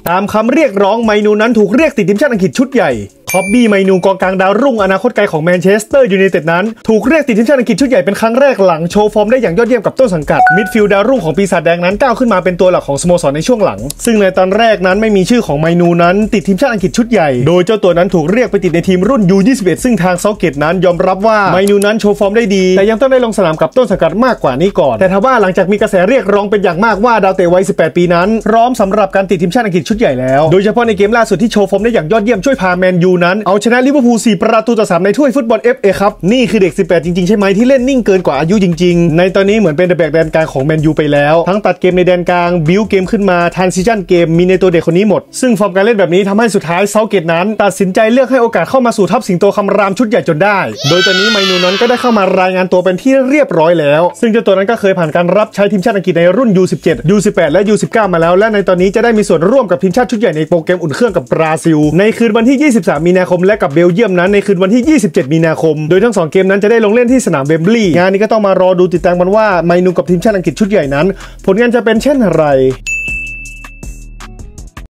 ตามคำเรียกร้องไมนูนั้นถูกเรียกติดทีมชาติอังกฤษชุดใหญ่คอบบี้ไมนูกองกลางดาวรุ่งอนาคตไกลของแมนเชสเตอร์ยูไนเต็ดนั้นถูกเรียกติดทีมชาติอังกฤษชุดใหญ่เป็นครั้งแรกหลังโชว์ฟอร์มได้อย่างยอดเยี่ยมกับต้นสังกัดมิดฟิลด์ดาวรุ่งของปีศาจแดงนั้นก้าวขึ้นมาเป็นตัวหลักของสโมสรในช่วงหลังซึ่งในตอนแรกนั้นไม่มีชื่อของไมนูนั้นติดทีมชาติอังกฤษชุดใหญ่โดยเจ้าตัวนั้นถูกเรียกไปติดในทีมรุ่น U21 ซึ่งทางเซาเกตนั้นยอมรับว่าไมนูนั้นโชว์ฟอร์มได้ดีแต่ยังต้องได้ลงสนามกับต้นสังกัดมากกว่านี้ก่อนแต่ทว่าหลังจากมีกระแสเรียกร้องเป็นอย่างมากว่าดาวเตะวัย18 ปีนั้นพร้อมสำหรับการติดทีมชาติอังกฤษชุดใหญ่แล้วโดยเฉพาะในเกมล่าสุดที่โชว์ฟอร์มได้อย่างยอดเยี่ยมช่วยพาแมนยูนั้นเอาชนะลิเวอร์พูล4-3ในถ้วยฟุตบอล FA ครับนี่คือเด็ก18จริงๆใช่ไหมที่เล่นนิ่งเกินกว่าอายุจริงๆในตอนนี้เหมือนเป็นแบกแดนกลางของแมนยูไปแล้วทั้งตัดเกมในแดนกลางบิวเกมขึ้นมาทรานซิชั่นเกมมีในตัวเด็กคนนี้หมดซึ่งฟอร์มการเล่นแบบนี้ทำให้สุดท้ายเซาเกตนั้นตัดสินใจเลือกให้โอกาสเข้ามาสู่ทัพสิงโตคำรามชุดใหญ่จนได้โดยตอนนี้ไมนูนั้นก็ได้เข้ามารายงานตัวเป็นที่เรียบร้อยแล้วซึ่งเจ้าตัวนั้นก็เคยผ่านการรับใช้ทีมชาติอังกฤษในรุ่น U17 U18 และ U19 มาแล้วและในตอนนี้จะได้มีส่วนร่วมกับทีมชาติชุดใหญ่ในโปรแกรมอุ่นเครื่องกับบราซิลในคืนวันที่23มีนาคมและกับเบลเยียมนั้นในคืนวันที่27มีนาคมโดยทั้ง2เกมนั้นจะได้ลงเล่นที่สนามเวมบลีย์งานนี้ก็ต้องมารอดูติดตามกันว่าไมนูกับทีมชาติอังกฤษชุดใหญ่นั้นผลงานจะเป็นเช่นไร